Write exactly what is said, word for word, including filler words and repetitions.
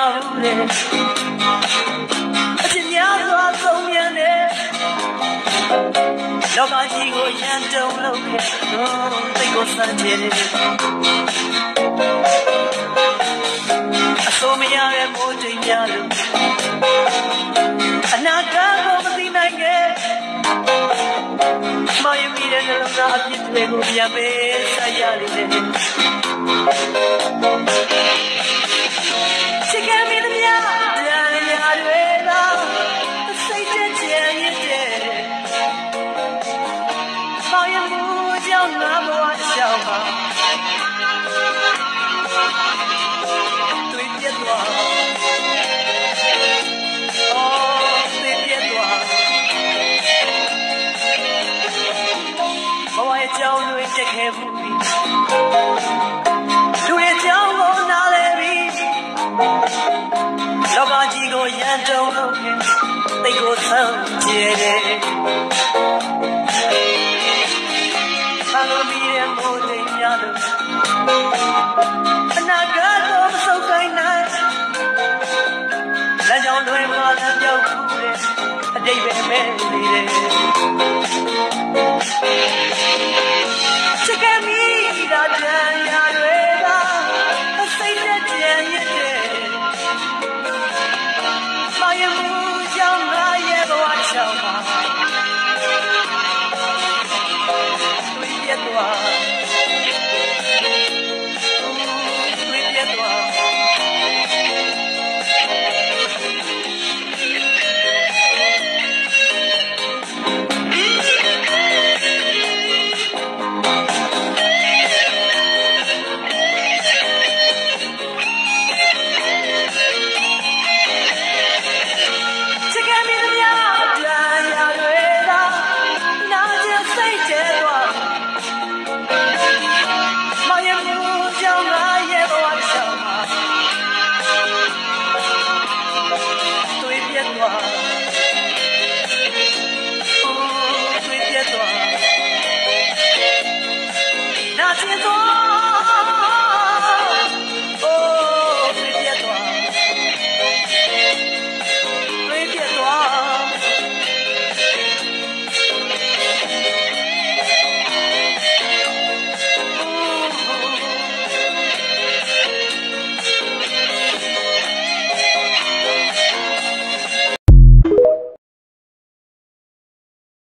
ဘူးအချင်းများစွာဆုံးမြန်တယ်လောကကြီးကိုရန်တုံလုပ်ခဲ့သိကိုစမ်းကြည့်တယ်အစိုးမရတဲ့မိုးတိမ်များလို့အနာဂတ်ကိုမသိနိုင်ခဲ့မောင်ရမိတဲ့နှလုံးသားအပြစ်တွေကိုပြန်ပေးဆက်ရလိမ့်မယ်ချစ်ခဲ့မိသမျှတရားရာတွေသာစိတ်ကြကြရင်တဲ့မောင်ရမှုကြောင့်ငါဘဝရှောင်ပါတွေ့ပြတ်သွားကြောင်းတွေတက်ခဲ့ဘူးလူရဲ့ကြောင်းကိုနားလဲပြီးလောကကြီးကိုရန်တုံလို့တိတ်ကိုဆန်းကျဲတယ်ဆန်းလို့ပြီးတဲ့မိုးတိမ်များလို့အနာဂတ်ကိုမဆုပ်ကိုင်းနိုင်လမ်းကြောင်းတွေမှာလမ်းပြောက်ဘူးတဲ့အတိတ်ပဲမဲ့နေတယ်